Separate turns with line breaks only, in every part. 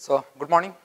So, good morning.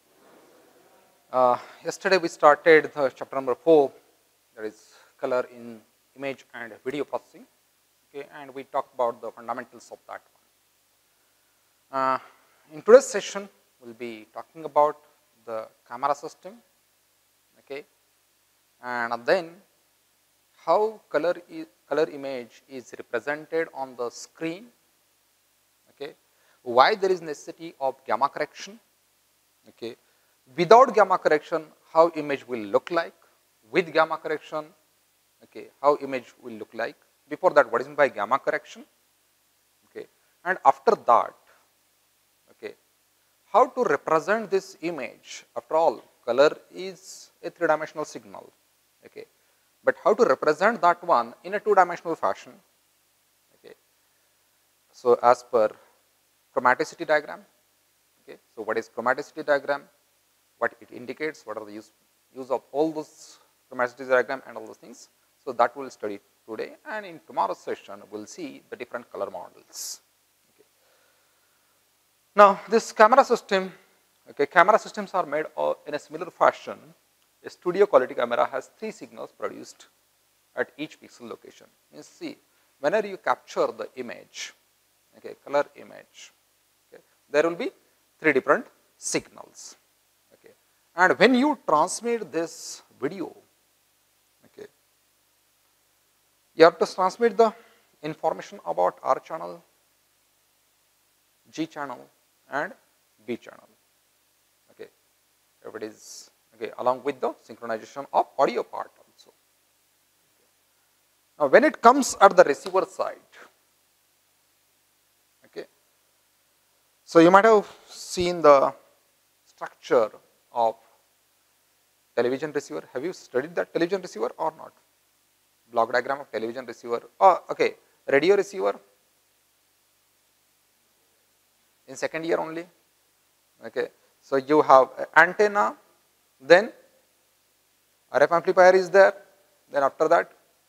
Yesterday we started the chapter number 4, that is color in image and video processing, okay, and we talked about the fundamentals of that one. In today's session, we will be talking about the camera system, okay, and then how color image is represented on the screen, okay, why there is necessity of gamma correction, okay. Without gamma correction, how image will look like. With gamma correction, okay, how image will look like. Before that, what is meant by gamma correction, okay, and after that, okay, how to represent this image. After all, color is a three-dimensional signal, okay, but how to represent that one in a two-dimensional fashion, okay. So, as per chromaticity diagram, okay. So, what is chromaticity diagram? What it indicates, what are the use of all those chromaticity diagram and all those things. So, that we will study today, and in tomorrow's session we will see the different color models. Okay. Now, this camera system, okay, camera systems are made in a similar fashion. A studio quality camera has 3 signals produced at each pixel location. You see, whenever you capture the image, okay, color image, okay, there will be 3 different signals. And when you transmit this video, okay, you have to transmit the information about R channel, G channel and B channel, okay, if it is, okay, along with the synchronization of audio part also. Okay. Now, when it comes at the receiver side, okay, so you might have seen the structure of television receiver. Have you studied that television receiver or not? Block diagram of television receiver. Oh, okay. Radio receiver in second year only. Okay. So, you have antenna, then RF amplifier is there, then after that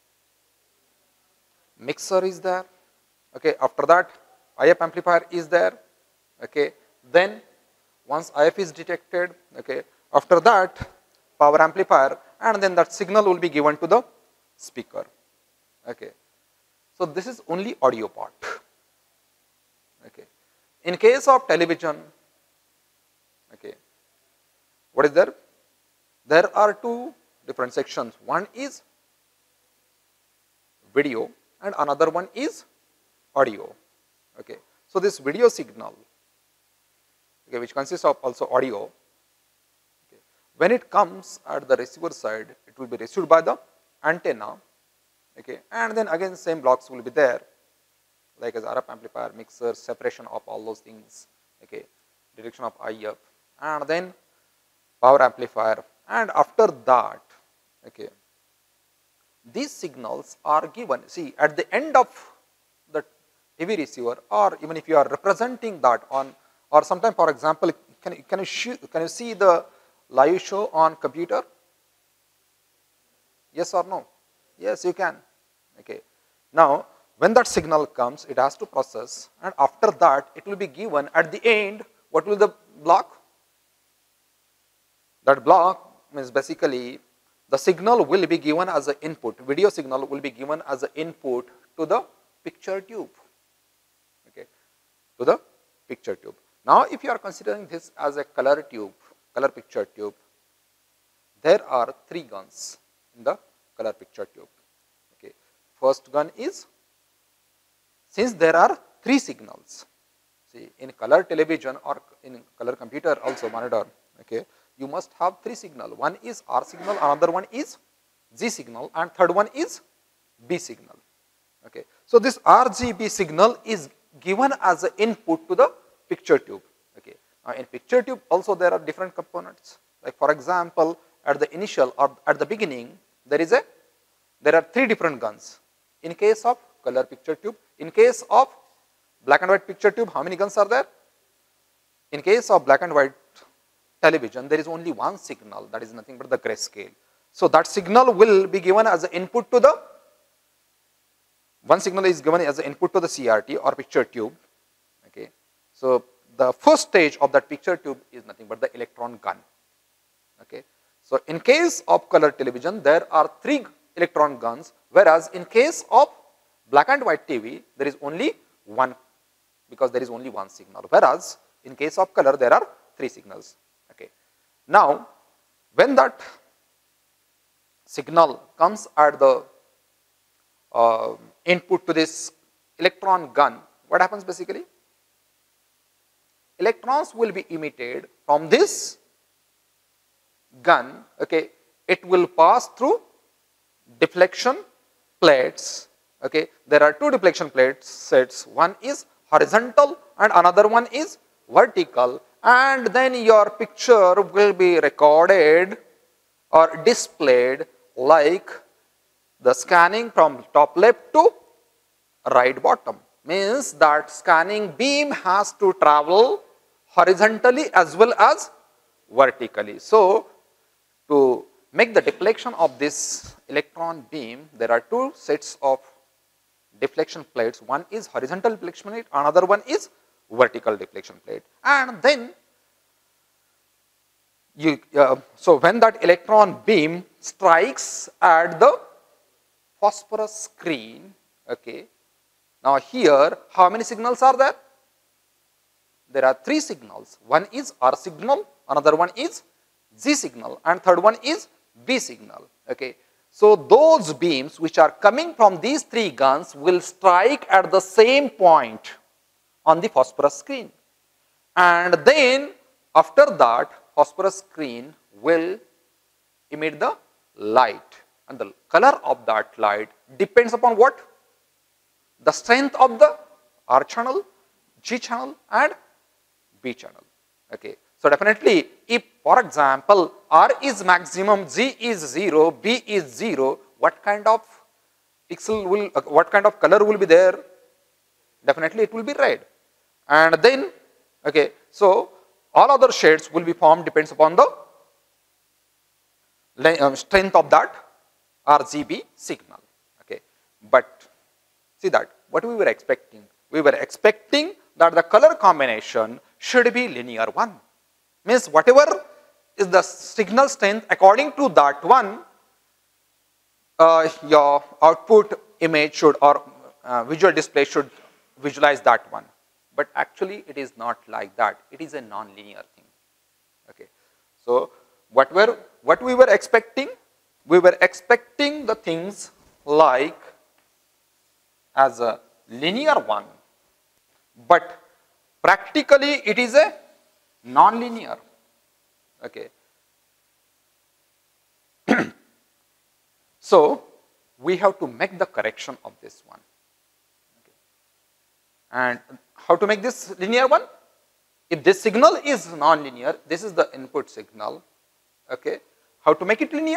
mixer is there, okay. After that IF amplifier is there, okay. Then once IF is detected, okay, after that power amplifier, and then that signal will be given to the speaker, okay. So, this is only audio part, okay. In case of television, okay, what is there? There are 2 different sections. One is video and another one is audio, okay. So, this video signal, okay, which consists of also audio, okay, when it comes at the receiver side, it will be received by the antenna, okay, and then again same blocks will be there, like as RF amplifier, mixer, separation of all those things, okay, detection of IF, and then power amplifier, and after that, okay, these signals are given. See, at the end of the TV receiver, or even if you are representing that on, or sometime, for example, can you see the live show on computer? Yes or no? Yes, you can. Okay. Now, when that signal comes, it has to process, and after that, it will be given at the end. What will the block? That block means basically the signal will be given as an input. Video signal will be given as an input to the picture tube. Okay, to the picture tube. Now, if you are considering this as a color tube, color picture tube, there are 3 guns in the color picture tube. Okay. First gun is, since there are 3 signals, see, in color television or in color computer also monitor, okay, you must have 3 signal. One is R signal, another one is G signal, and third one is B signal. Okay. So, this RGB signal is given as an input to the picture tube. Okay. Now, in picture tube also there are different components, like for example, at the initial or at the beginning there are 3 different guns. In case of color picture tube, in case of black and white picture tube, how many guns are there? In case of black and white television, there is only one signal, that is nothing but the grayscale. So, that signal will be given as an input to the, one signal is given as an input to the CRT or picture tube, okay. So, the first stage of that picture tube is nothing but the electron gun. Okay. So, in case of color television, there are 3 electron guns, whereas in case of black and white TV, there is only 1, because there is only 1 signal, whereas in case of color, there are 3 signals. Okay. Now, when that signal comes at the input to this electron gun, what happens basically? Electrons will be emitted from this gun. Okay. It will pass through deflection plates. Okay. There are 2 deflection plate sets, one is horizontal and another one is vertical, and then your picture will be recorded or displayed like the scanning from top left to right bottom. Means that scanning beam has to travel horizontally as well as vertically. So, to make the deflection of this electron beam, there are 2 sets of deflection plates. One is horizontal deflection plate, another one is vertical deflection plate. And then so when that electron beam strikes at the phosphorus screen, okay. Now here, how many signals are there? There are 3 signals. One is R signal, another one is Z signal, and third one is B signal. Okay. So those beams which are coming from these 3 guns will strike at the same point on the phosphorus screen, and then after that phosphorus screen will emit the light, and the color of that light depends upon what? The strength of the R channel, G channel and B channel. Okay. So definitely, if for example R is maximum, G is 0, B is 0, what kind of pixel will, what kind of color will be there? Definitely it will be red. And then, okay, so all other shades will be formed depends upon the strength of that RGB signal. Okay. But see that what we were expecting? We were expecting that the color combination should be linear one. Means whatever is the signal strength, according to that one, your output image should or visual display should visualize that one. But actually it is not like that. It is a non-linear thing. Okay. So what we were expecting? We were expecting the things like as a linear one, but practically it is a non-linear. Okay. So we have to make the correction of this one. Okay. And how to make this linear one? If this signal is non-linear, this is the input signal. Okay. How to make it linear?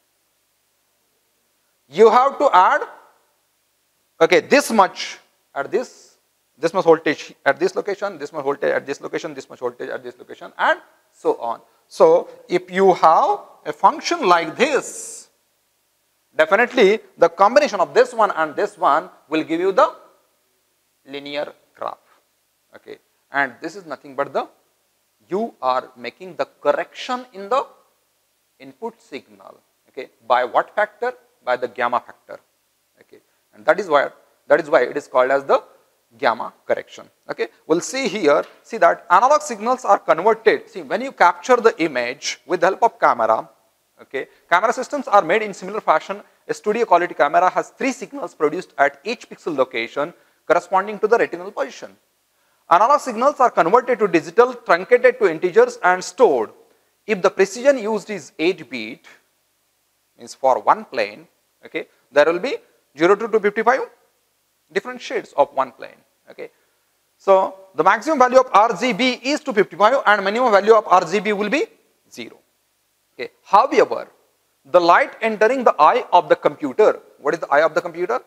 You have to add, okay, this much at this much voltage at this location, this much voltage at this location, this much voltage at this location, and so on. So if you have a function like this, definitely the combination of this one and this one will give you the linear graph. Okay. And this is nothing but you are making the correction in the input signal. Okay. By what factor? By the gamma factor. Okay. And that is why it is called as the gamma correction. Okay. We'll see here, see that analog signals are converted. See, when you capture the image with the help of camera, okay, camera systems are made in similar fashion. A studio quality camera has 3 signals produced at each pixel location corresponding to the retinal position. Analog signals are converted to digital, truncated to integers and stored. If the precision used is 8 bit, means for one plane, okay, there will be 0 to 255 different shades of one plane. Okay. So the maximum value of RGB is 255 and minimum value of RGB will be 0. Okay. However, the light entering the eye of the computer, what is the eye of the computer?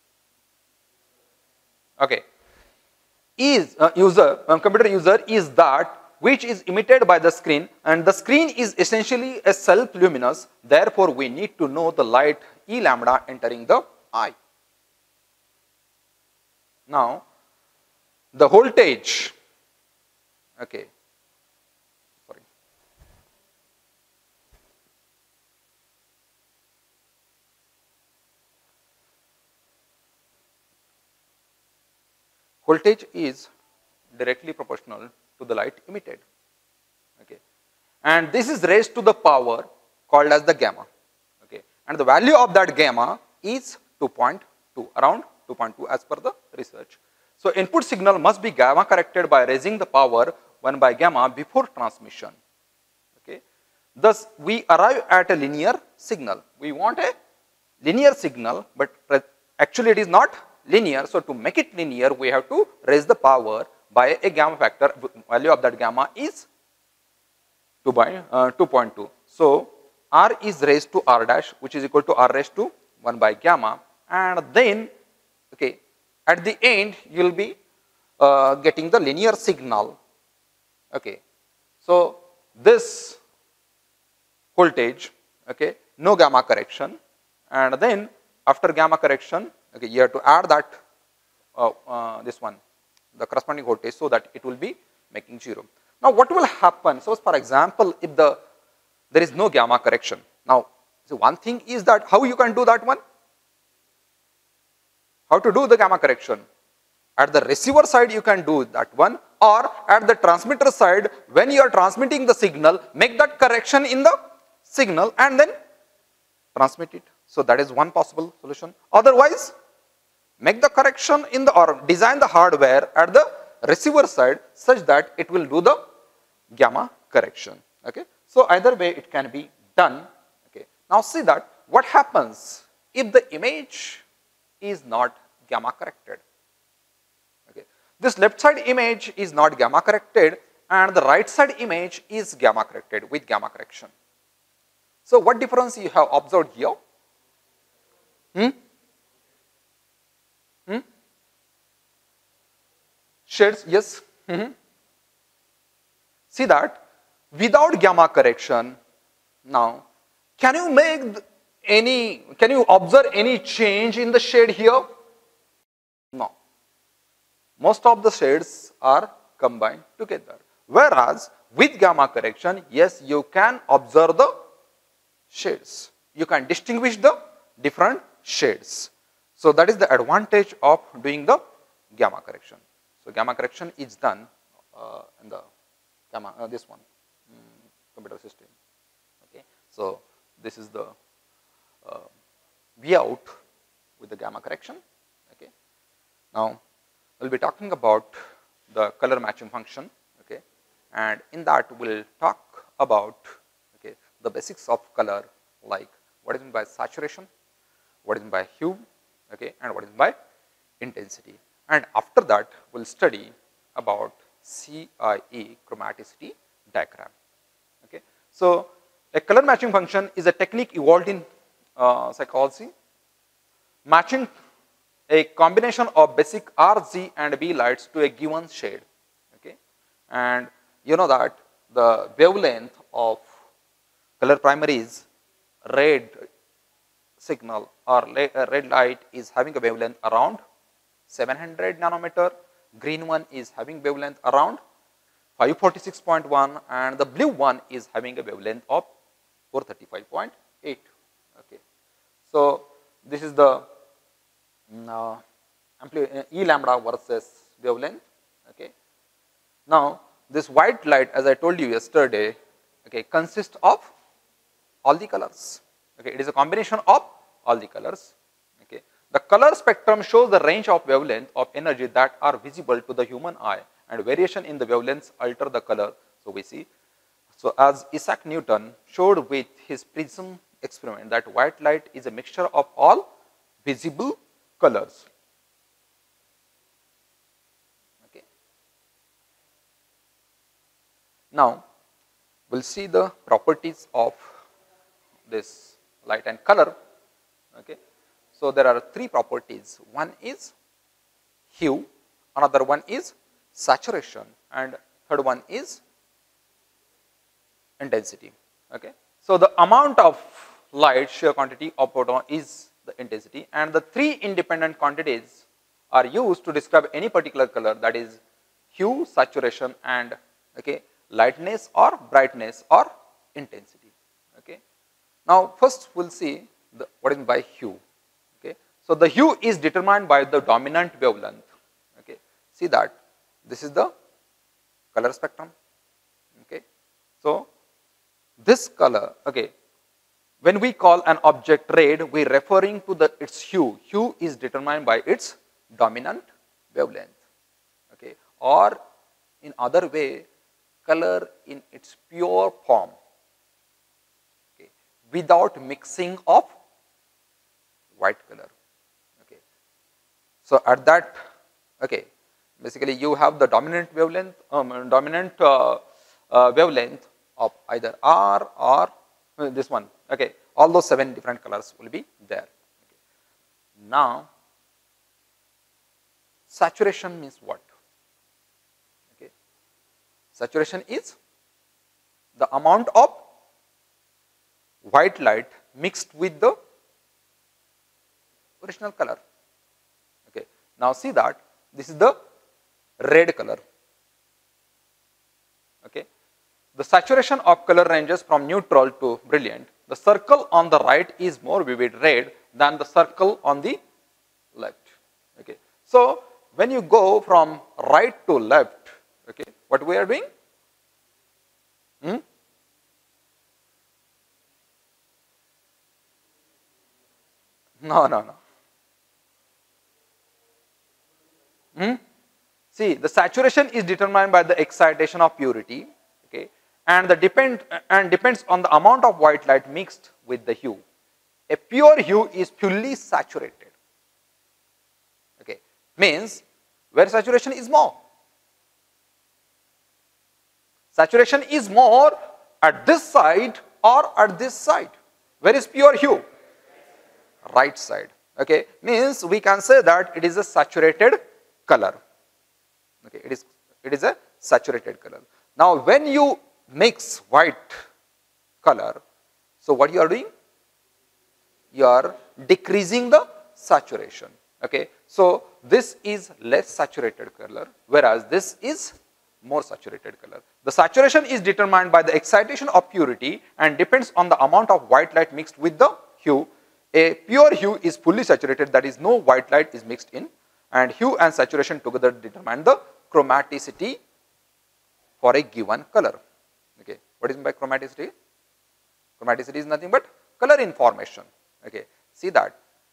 Okay, is computer user is that which is emitted by the screen, and the screen is essentially a self-luminous. Therefore, we need to know the light E lambda entering the eye. Now, the voltage Okay, sorry. Voltage is directly proportional to the light emitted. Okay, and this is raised to the power called as the gamma. Okay, and the value of that gamma is 2.2, around 2.2 as per the research. So input signal must be gamma corrected by raising the power 1 by gamma before transmission. Okay, thus we arrive at a linear signal. We want a linear signal, but actually it is not linear. So to make it linear, we have to raise the power by a gamma factor. Value of that gamma is 2.2. So R is raised to R dash, which is equal to R raised to 1 by gamma, and then okay, at the end you will be getting the linear signal. Okay, so this voltage, okay, no gamma correction, and then after gamma correction, okay, you have to add that this one, the corresponding voltage, so that it will be making 0. Now what will happen? So for example, if there is no gamma correction. Now, so one thing is that how you can do that one? How to do the gamma correction? At the receiver side you can do that one, or at the transmitter side, when you are transmitting the signal, make that correction in the signal and then transmit it. So that is one possible solution. Otherwise, make the correction in the, or design the hardware at the receiver side such that it will do the gamma correction. Okay, so either way it can be done. Okay, now see that what happens if the image is not gamma corrected. Okay, this left side image is not gamma corrected and the right side image is gamma corrected with gamma correction. So what difference you have observed here? Shades, yes. See that without gamma correction, now can you observe any change in the shade here? No. Most of the shades are combined together. Whereas with gamma correction, yes, you can observe the shades. You can distinguish the different shades. So that is the advantage of doing the gamma correction. So gamma correction is done in the gamma, this one, computer system. Okay, so this is the V out with the gamma correction. Okay, now we'll be talking about the color matching function. Okay, and in that we'll talk about okay the basics of color, like what is meant by saturation, what is meant by hue, okay, and what is meant by intensity. And after that, we'll study about CIE, chromaticity diagram. Okay, so a color matching function is a technique evolved in psychology, matching a combination of basic R, G, and B lights to a given shade. Okay, and you know that the wavelength of color primary is red signal or red light is having a wavelength around 700 nanometer, green one is having wavelength around 546.1 and the blue one is having a wavelength of 435.8. Okay. So this is the E lambda versus wavelength. Okay. Now this white light, as I told you yesterday, okay, consists of all the colors. Okay, it is a combination of all the colors. Okay. The color spectrum shows the range of wavelength of energy that are visible to the human eye, and variation in the wavelengths alter the color. So we see, so as Isaac Newton showed with his prism experiment, that white light is a mixture of all visible colors. Okay. Now we'll see the properties of this light and color. Okay. So there are three properties. One is hue, another one is saturation, and third one is intensity. Okay. So the amount of light, shear quantity of photon is the intensity, and the three independent quantities are used to describe any particular color, that is hue, saturation, and okay, lightness or brightness or intensity. Okay. Now, first we will see what is meant by hue. Okay. So, the hue is determined by the dominant wavelength. Okay. See that this is the color spectrum. Okay. So, this color, okay, when we call an object red, we are referring to its hue. Hue is determined by its dominant wavelength. Okay. Or in other way, color in its pure form, okay, without mixing of white color. Okay. So, at that, okay, basically you have the dominant wavelength, wavelength of either R or this one. Okay. All those 7 different colors will be there. Okay. Now, saturation means what? Okay. Saturation is the amount of white light mixed with the original color. Okay. Now, see that this is the red color. Okay. The saturation of color ranges from neutral to brilliant. The circle on the right is more vivid red than the circle on the left. Okay. So, when you go from right to left, okay, what we are doing? No. See, the saturation is determined by the excitation of purity, okay, and depends on the amount of white light mixed with the hue. A pure hue is fully saturated. Okay, means where saturation is more. Saturation is more at this side or at this side. Where is pure hue? Right side. Okay, means we can say that it is a saturated color. Okay, it is a saturated color. Now, when you mix white color, so what you are doing? You are decreasing the saturation. Okay, so this is less saturated color, whereas this is more saturated color. The saturation is determined by the excitation of purity and depends on the amount of white light mixed with the hue. A pure hue is fully saturated, that is no white light is mixed in, and hue and saturation together determine the chromaticity for a given color. Okay, what is meant by chromaticity? Chromaticity is nothing but color information. Okay, see that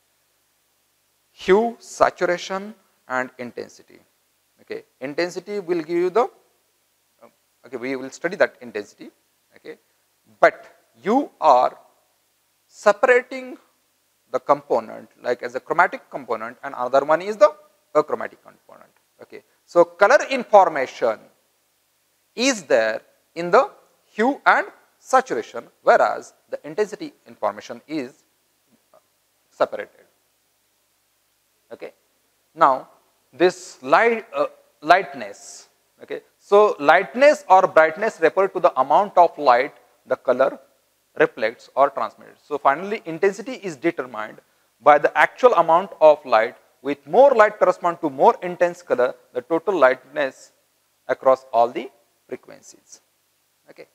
hue, saturation and intensity. Okay, intensity will give you the, okay, we will study that intensity. Okay, but you are separating the component like as a chromatic component and another one is the achromatic component. Okay, so color information is there in the hue and saturation, whereas the intensity information is separated. Okay. Now, this lightness. Okay. So, lightness or brightness refer to the amount of light the color reflects or transmits. So, finally, intensity is determined by the actual amount of light. With more light correspond to more intense color, the total lightness across all the frequencies. Okay.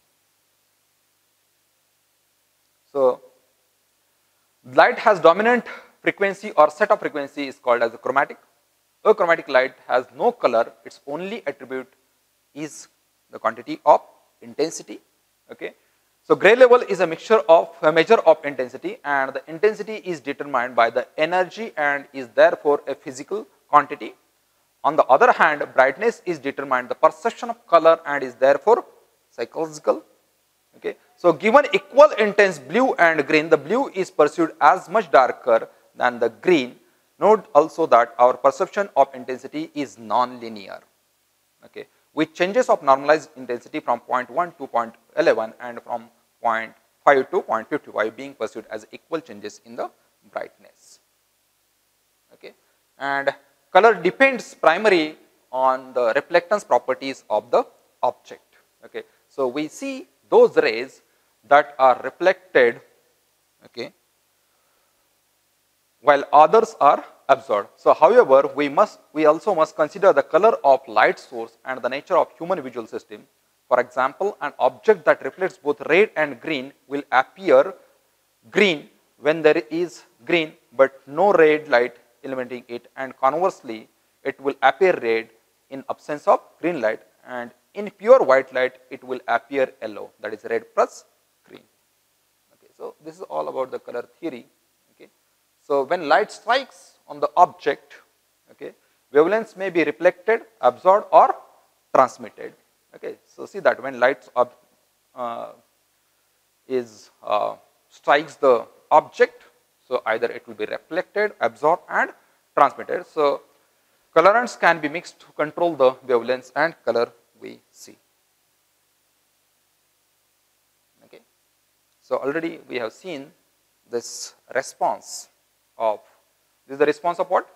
So, light has dominant frequency or set of frequency is called as a chromatic. Achromatic light has no color, its only attribute is the quantity of intensity. Okay. So, gray level is a measure of intensity, and the intensity is determined by the energy and is therefore a physical quantity. On the other hand, brightness is determined the perception of color and is therefore psychological. Okay. So, given equal intense blue and green, the blue is perceived as much darker than the green. Note also that our perception of intensity is non-linear. Okay. With changes of normalized intensity from 0.1 to 0.11 and from 0.5 to 0.55 being perceived as equal changes in the brightness. Okay. And color depends primarily on the reflectance properties of the object. Okay. So, we see those rays that are reflected, okay, while others are absorbed. So, however, we also must consider the color of light source and the nature of human visual system. For example, an object that reflects both red and green will appear green when there is green but no red light illuminating it, and conversely it will appear red in absence of green light, and in pure white light it will appear yellow, that is red plus green. Okay, so this is all about the color theory. Okay, so when light strikes on the object, okay, wavelengths may be reflected, absorbed or transmitted. Okay, so see that when light strikes the object, so either it will be reflected, absorbed and transmitted. So colorants can be mixed to control the wavelengths and color we see. Okay, so already we have seen this response of, this is the response of what?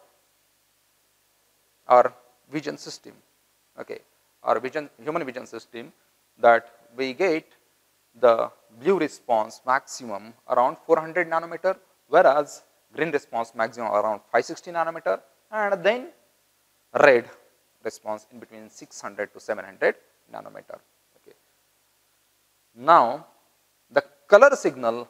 Our vision system. Okay, our human vision system, that we get the blue response maximum around 400 nanometer, whereas green response maximum around 560 nanometer, and then red response in between 600 to 700 nanometer. Okay. Now, the color signal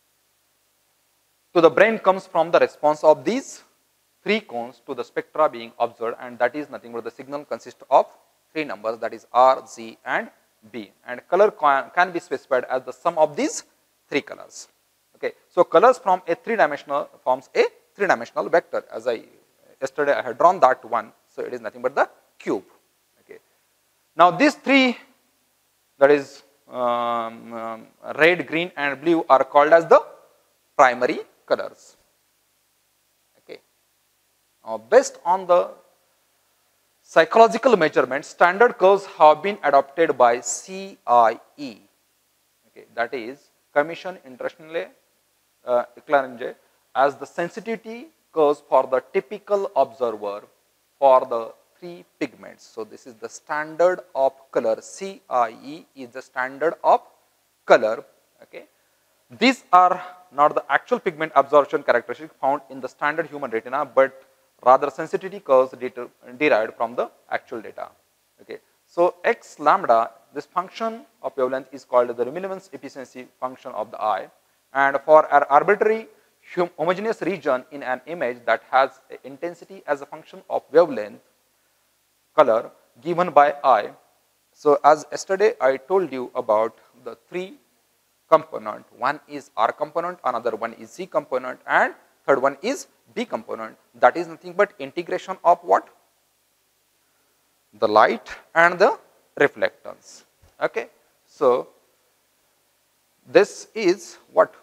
to the brain comes from the response of these three cones to the spectra being observed, and that is nothing but the signal consists of three numbers, that is R, Z and B, and color can be specified as the sum of these three colors. Okay. So colors from a forms a three-dimensional vector. As yesterday I had drawn that one, so it is nothing but the cube. Okay. Now these three, that is red, green and blue, are called as the primary colors. Okay. Now based on the psychological measurements, standard curves have been adopted by CIE, okay, that is Commission Internationale Éclairage, as the sensitivity curves for the typical observer for the three pigments. So this is the standard of color. CIE is the standard of color. Okay. These are not the actual pigment absorption characteristics found in the standard human retina, but rather sensitivity curves derived from the actual data. Okay. So x lambda, this function of wavelength is called the luminance efficiency function of the eye, and for an arbitrary homogeneous region in an image that has intensity as a function of wavelength color given by eye. So as yesterday I told you about the three component, one is R component, another one is Z component, and third one is B component. That is nothing but integration of what? The light and the reflectance. Okay. So this is what?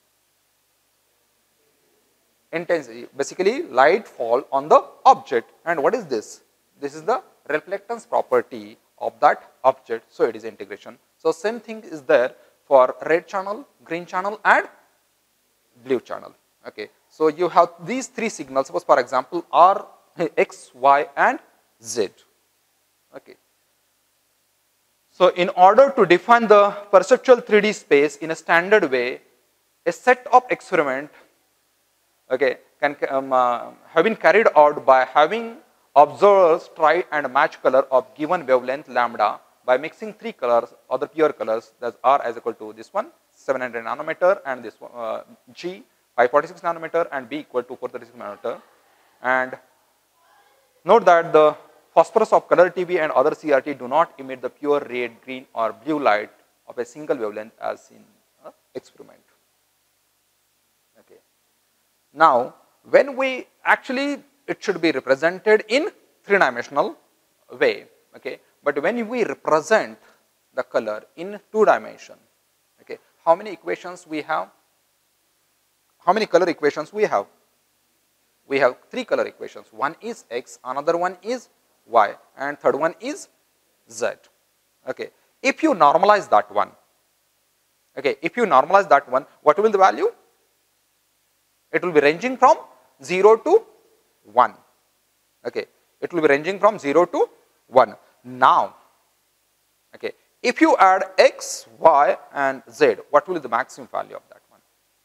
Intensity. Basically light fall on the object, and what is this? This is the reflectance property of that object, so it is integration. So same thing is there for red channel, green channel and blue channel. Okay. So you have these three signals, suppose for example R, X, Y and Z. Okay. So in order to define the perceptual 3D space in a standard way, a set of experiment, okay, can have been carried out by having observers try and match color of given wavelength lambda by mixing three colors or the pure colors, that's R is equal to this one 700 nanometer, and this one G 546 nanometer and B equal to 436 nanometer. And note that the phosphorus of color TV and other CRT do not emit the pure red, green or blue light of a single wavelength as in experiment. Okay. Now when we actually, it should be represented in three-dimensional way. Okay. But when we represent the color in two dimension, okay, how many equations we have? How many color equations we have? We have three color equations. One is X, another one is Y, and third one is Z. Okay. If you normalize that one, okay, if you normalize that one, what will be the value? It will be ranging from 0 to 1. Okay. It will be ranging from 0 to 1. Now, okay, if you add X, Y and Z, what will be the maximum value of that one?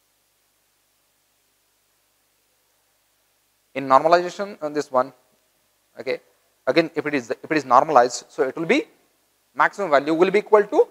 In normalization on this one, okay, again if it is normalized, so it will be maximum value will be equal to,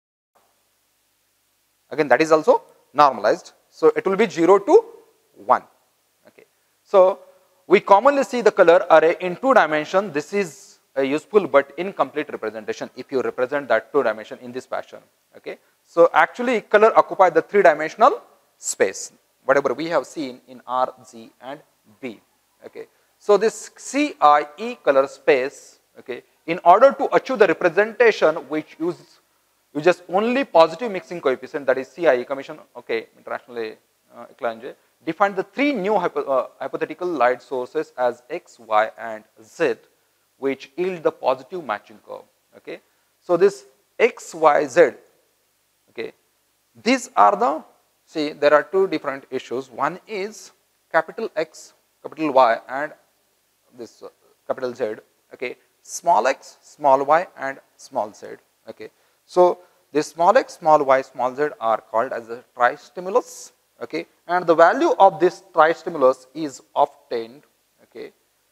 again that is also normalized. So, it will be 0 to 1. Okay. So, we commonly see the color array in 2 dimension. This is a useful but incomplete representation if you represent that 2 dimension in this fashion. Okay. So, actually color occupy the 3 dimensional space, whatever we have seen in R, G and B. Okay. So, this CIE color space, okay, in order to achieve the representation which uses only positive mixing coefficient, that is CIE, Commission, okay, internationally defined the 3 new hypothetical light sources as X, Y and Z, which yield the positive matching curve. Okay. So, this X, Y, Z, okay, these are the, see there are 2 different issues. One is capital X, capital Y and this capital Z, okay, small x, small y and small z. Okay. So, this small x, small y, small z are called as a tristimulus, okay, and the value of this tristimulus is obtained, okay,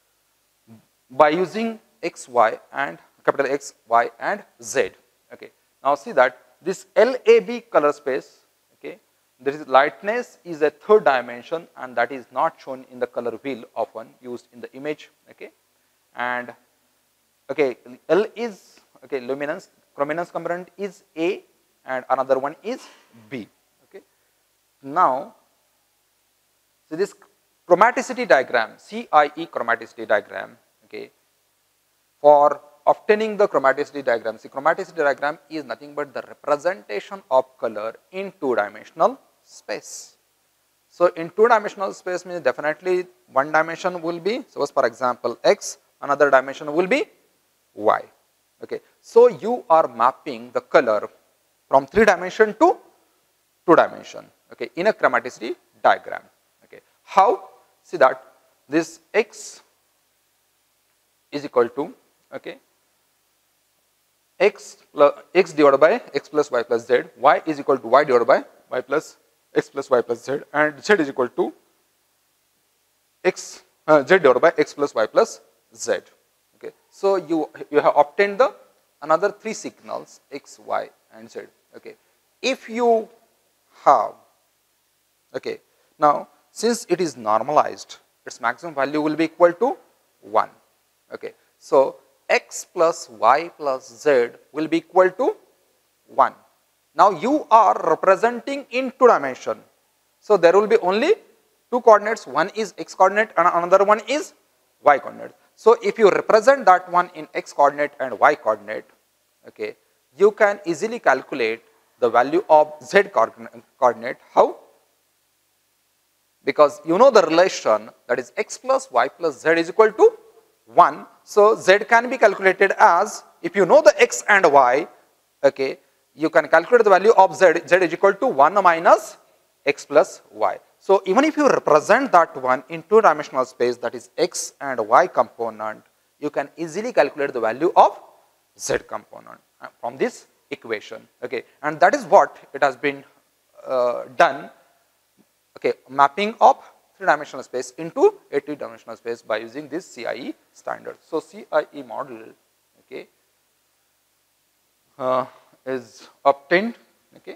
by using x, y and capital X, Y and Z. Okay. Now, see that this LAB color space, okay, there is lightness is a 3rd dimension and that is not shown in the color wheel of one used in the image. Okay. And okay, L is, okay, luminance, chrominance component is A and another one is B. Okay. Now, so this chromaticity diagram, CIE chromaticity diagram, okay, for obtaining the chromaticity diagram, see chromaticity diagram is nothing but the representation of color in 2-dimensional space. So, in 2-dimensional space means definitely one dimension will be, suppose for example X, another dimension will be Y. Okay. So, you are mapping the color from 3 dimension to 2 dimension, okay, in a chromaticity diagram. Okay. How? See that this X is equal to, okay, X divided by X plus Y plus Z, Y is equal to Y divided by Y plus X plus Y plus Z, and Z is equal to Z divided by X plus Y plus Z. Okay. So, you have obtained the another 3 signals X, Y and Z. Okay. If you have, okay, now since it is normalized, its maximum value will be equal to 1. Okay. So, X plus Y plus Z will be equal to 1. Now, you are representing in 2 dimension. So, there will be only 2 coordinates, one is X coordinate and another one is Y coordinate. So, if you represent that one in X coordinate and Y coordinate, okay, you can easily calculate the value of Z coordinate. How? Because you know the relation, that is X plus Y plus Z is equal to 1. So, Z can be calculated as, if you know the X and Y, okay, you can calculate the value of Z, Z is equal to 1 minus X plus Y. So, even if you represent that one in 2-dimensional space, that is X and Y component, you can easily calculate the value of Z component from this equation. Okay. And that is what it has been done, okay, mapping of 3-dimensional space into a 2-dimensional space by using this CIE standard. So, CIE model, okay, is obtained, okay,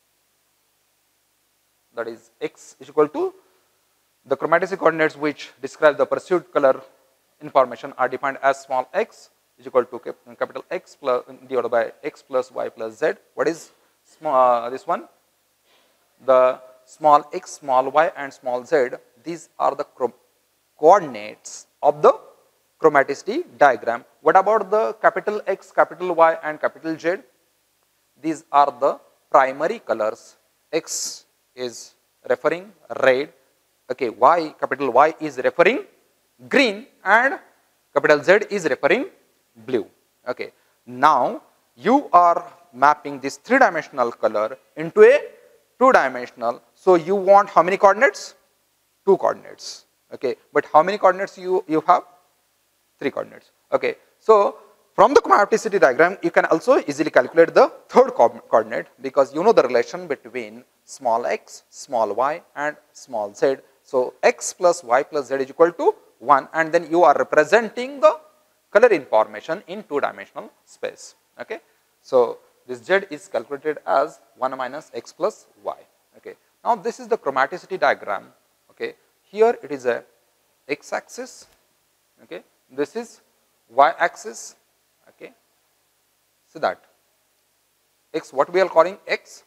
that is X is equal to the chromaticity coordinates which describe the perceived color information are defined as small x is equal to capital X plus divided by X plus Y plus Z. What is small, this one? The small x, small y and small z, these are the coordinates of the chromaticity diagram. What about the capital X, capital Y and capital Z? These are the primary colors. X is referring red, okay, Y, capital Y is referring green and capital Z is referring blue. Okay. Now, you are mapping this 3-dimensional color into a 2-dimensional. So, you want how many coordinates? 2 coordinates. Okay. But how many coordinates you have? 3 coordinates. Okay. So, from the chromaticity diagram, you can also easily calculate the 3rd coordinate because you know the relation between small x, small y and small z. So, x plus y plus z is equal to 1 and then you are representing the color information in 2-dimensional space. Okay. So this Z is calculated as 1 minus x plus y. Okay. Now this is the chromaticity diagram. Okay. Here it is a x axis. Okay. This is y axis. Okay. So that x, what we are calling x,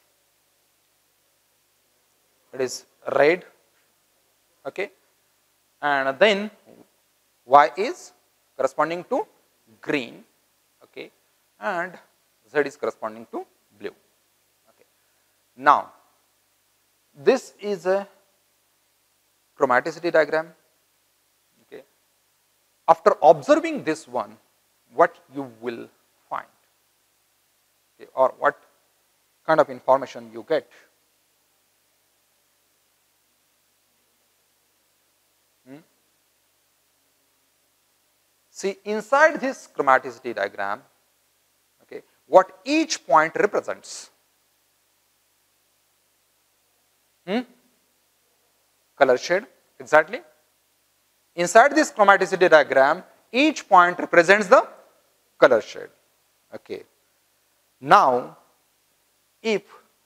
it is red. Okay. And then y is corresponding to green. Okay. And z is corresponding to blue. Okay. Now this is a chromaticity diagram. Okay. After observing this one, what you will find, okay, or what kind of information you get? See, inside this chromaticity diagram, okay, what each point represents. Color shade, exactly. Inside this chromaticity diagram, each point represents the color shade. Okay. Now, if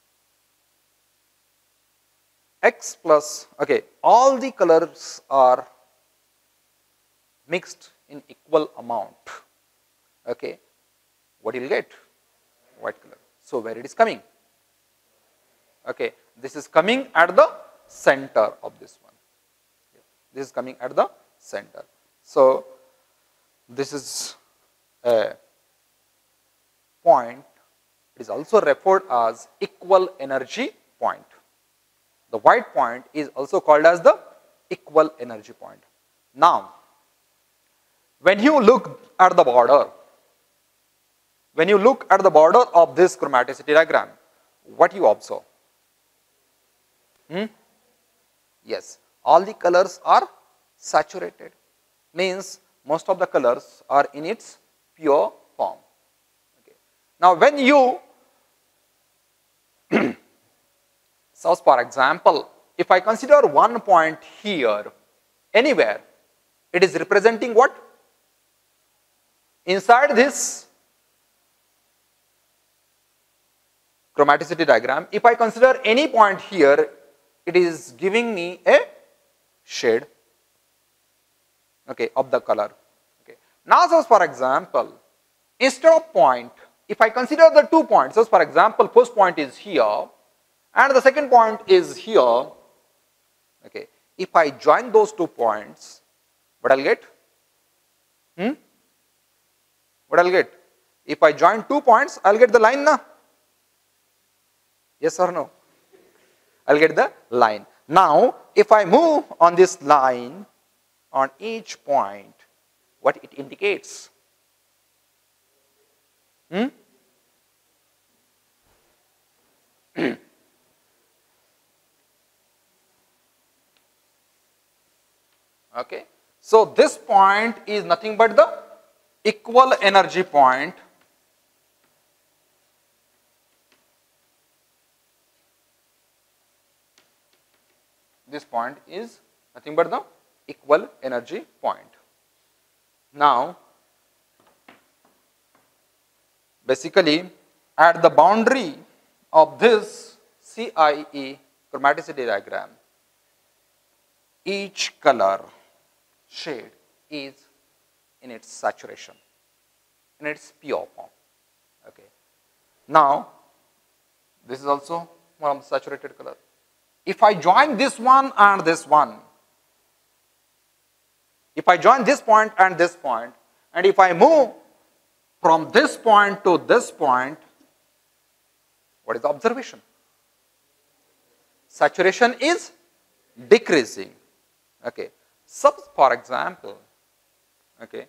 x plus, okay, all the colors are mixed in equal amount, okay, what you will get? White color. So where it is coming? Okay, this is coming at the center of this one. This is coming at the center. So this is a point. It is also referred as equal energy point. The white point is also called as the equal energy point. Now, when you look at the border, of this chromaticity diagram, what you observe? Yes, all the colors are saturated. Means most of the colors are in its pure form. Okay. Now, when you so for example, if I consider one point here, anywhere, it is representing what? Inside this chromaticity diagram, if I consider any point here, it is giving me a shade, okay, of the color. Okay. Now, so for example, instead of point, if I consider the 2 points, so for example, first point is here and the second point is here. Okay. If I join those 2 points, what I'll get? What I'll get? If I join 2 points, I'll get the line, na? Yes or no? I'll get the line. Now, if I move on this line on each point, what it indicates? Okay. So this point is nothing but the equal energy point. This point is nothing but the equal energy point. Now, basically at the boundary of this CIE chromaticity diagram, each color shade is in its saturation, in its pure form. Okay. Now, this is also one of the saturated color. If I join this one and this one, if I join this point and this point, and if I move from this point to this point, what is the observation? Saturation is decreasing. Okay. So, for example, okay,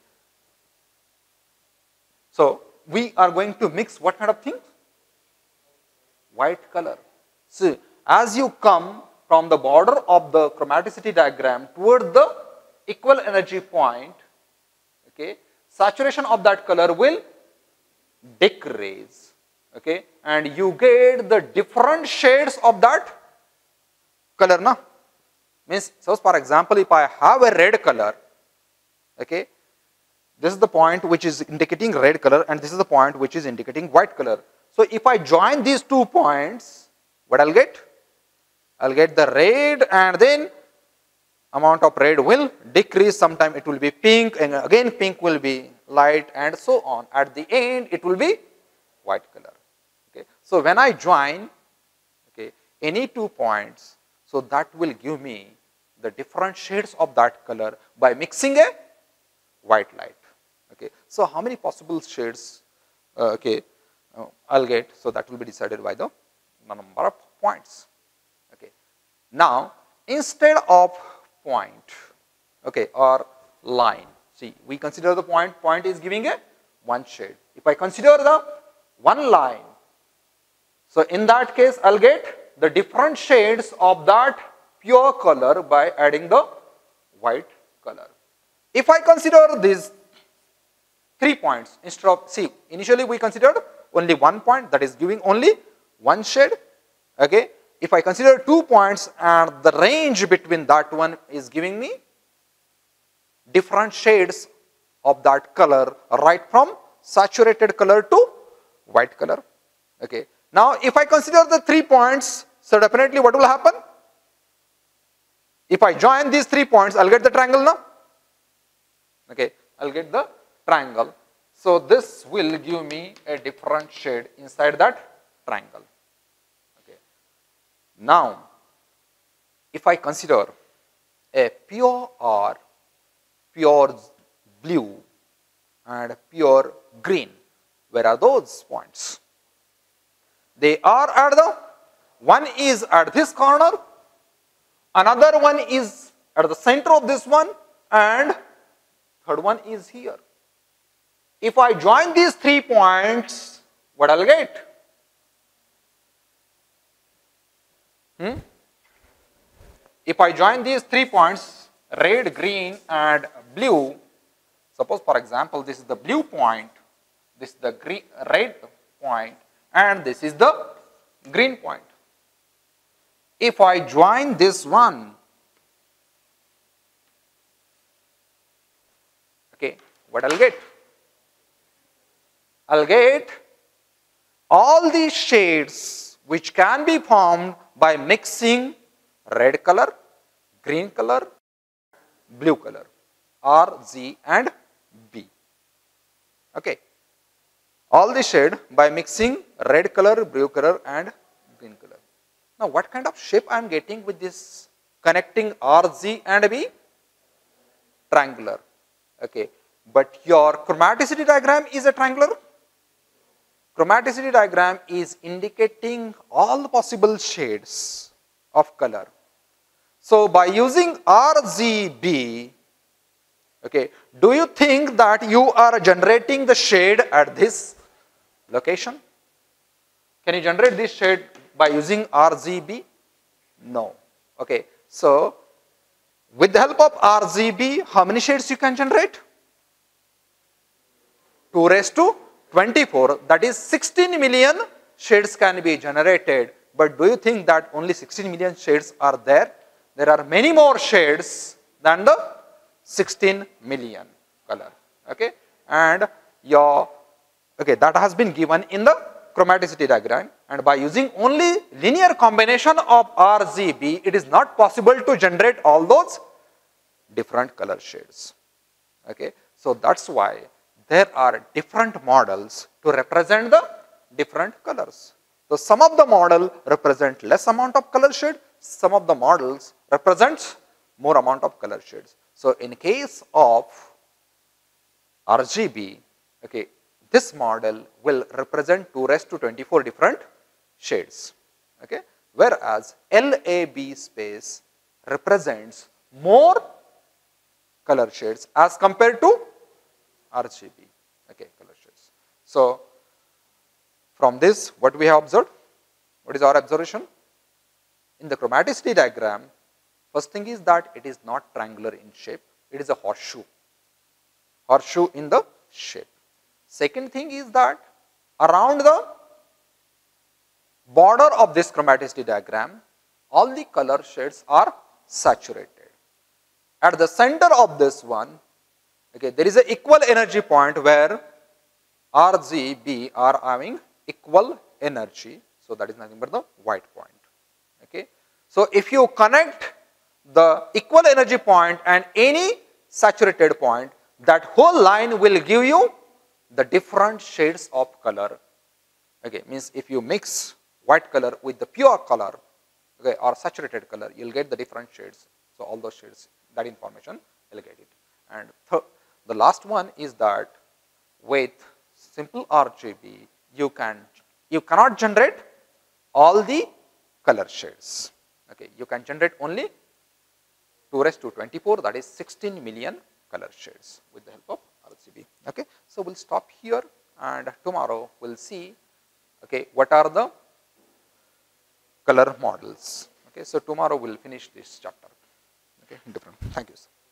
so we are going to mix what kind of thing? White color. See, as you come from the border of the chromaticity diagram toward the equal energy point, okay, saturation of that color will decrease, okay, and you get the different shades of that color, na? Means, so for example, if I have a red color, okay, This is the point which is indicating red color, and this is the point which is indicating white color. So if I join these 2 points, what I'll get? I'll get the red, and then amount of red will decrease. Sometime it will be pink, and again pink will be light, and so on. At the end, it will be white color. Okay. So when I join, okay, any 2 points, so that will give me the different shades of that color by mixing a white light. Okay. So how many possible shades I'll get? So that will be decided by the number of points. Okay. Now instead of point, okay, or line, see, we consider the point is giving a 1 shade. If I consider the 1 line, so in that case I'll get the different shades of that pure color by adding the white color. If I consider these 3 points instead of, see, initially we considered only 1 point, that is giving only 1 shade. Okay. If I consider 2 points and the range between that one is giving me different shades of that color, right from saturated color to white color. Okay. Now if I consider the 3 points, so definitely what will happen? If I join these 3 points, I'll get the triangle now. Okay, I'll get the triangle. So this will give me a different shade inside that triangle. Okay. Now, if I consider a pure or pure blue and pure green, where are those points? They are at the, one is at this corner, another one is at the center of this one, and third one is here. If I join these 3 points, what I'll get? If I join these 3 points, red, green and blue, suppose for example this is the blue point, this is the red point, and this is the green point. If I join this one, okay, what I'll get? I'll get all these shades which can be formed by mixing red color, green color, blue color, R, Z and B. Okay. All the shade by mixing red color, blue color and green color. Now what kind of shape I am getting with this connecting R, Z and B? Triangular. Okay. But your chromaticity diagram is a triangular. Chromaticity diagram is indicating all the possible shades of color. So by using RGB, okay, do you think that you are generating the shade at this location? Can you generate this shade by using RGB? No. Okay. So with the help of RGB, how many shades you can generate? 2 raised to 24, that is 16 million shades can be generated. But do you think that only 16 million shades are there? There are many more shades than the 16 million color. Okay, and that has been given in the chromaticity diagram, and by using only linear combination of RGB, it is not possible to generate all those different color shades. Okay, so that's why there are different models to represent the different colors. So some of the model represent less amount of color shade, some of the models represent more amount of color shades. So in case of RGB, okay, this model will represent 2 raised to 24 different shades. Okay, whereas LAB space represents more color shades as compared to RGB. Okay, color shades. So from this, what we have observed? What is our observation? In the chromaticity diagram, first thing is that it is not triangular in shape, it is a horseshoe. Horseshoe in the shape. Second thing is that around the border of this chromaticity diagram, all the color shades are saturated. At the center of this one, Okay, there is an equal energy point where RGB are having equal energy. So that is nothing but the white point. Okay. So if you connect the equal energy point and any saturated point, that whole line will give you the different shades of color. Okay, means if you mix white color with the pure color, okay, or saturated color, you'll get the different shades. So all those shades, that information, you'll get it. And the last one is that with simple RGB, you cannot generate all the color shades. Okay, you can generate only 2 raised to 24, that is 16 million color shades with the help of RGB. Okay, so we'll stop here, and tomorrow we'll see, okay, what are the color models. Okay, so tomorrow we'll finish this chapter. Okay, different. Thank you, sir.